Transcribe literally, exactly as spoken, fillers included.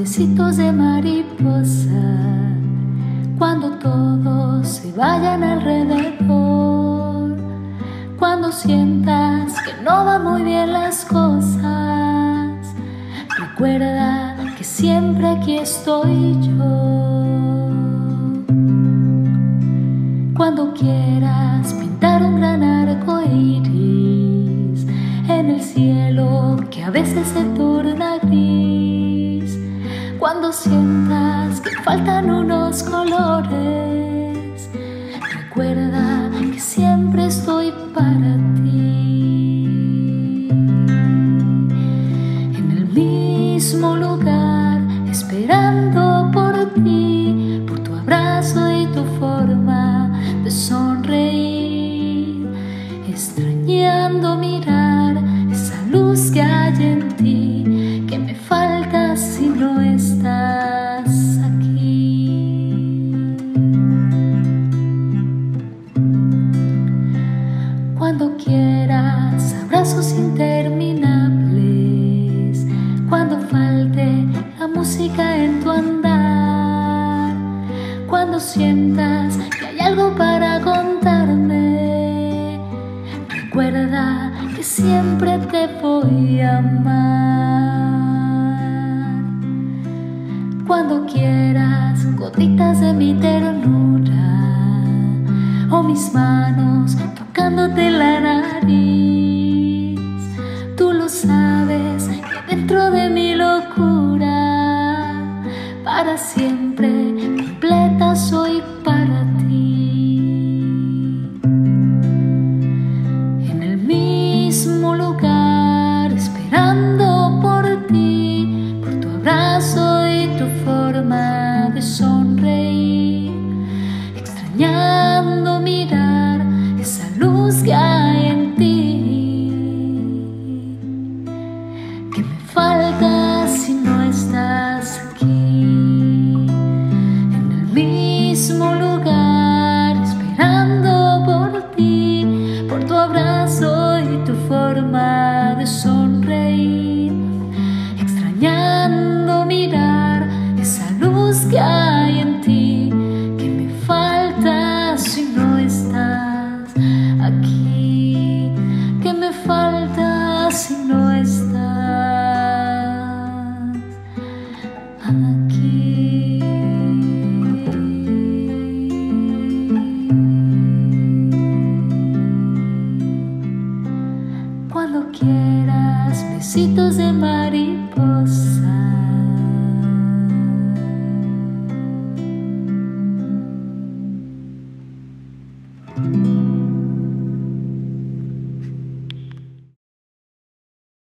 besitos de mariposa, cuando todos se vayan alrededor, cuando sientas que no van muy bien las cosas, recuerda que siempre aquí estoy yo. Cuando quieras pintar un gran arco iris en el cielo que a veces se torna gris, cuando sientas que faltan unos colores, recuerda que siempre estoy para ti. En el mismo lugar, esperando por ti, por tu abrazo y tu forma de sonreír, extrañando mirar esa luz que hay en ti, que me falta si no estás aquí. Cuando quieras abrazos interminables, cuando falte la música en tu andar, cuando sientas que hay algo para contarme, recuerda que siempre te voy a amar. Cuando quieras gotitas de mi ternura o mis manos tocándote la nariz, tú lo sabes que dentro de mi locura, para siempre completa soy para ti. En el mismo lugar, esperando por ti, por tu abrazo y tu forma de sonreír, extrañando mirar esa luz que hay en ti, que me falta si no estás aquí. En el mismo lugar, esperando por ti, por tu abrazo y tu forma de sonreír, extrañando mirar esa luz que hay en ti, que me falta si no estás aquí, que me falta si no estás aquí. Cuando quieras besitos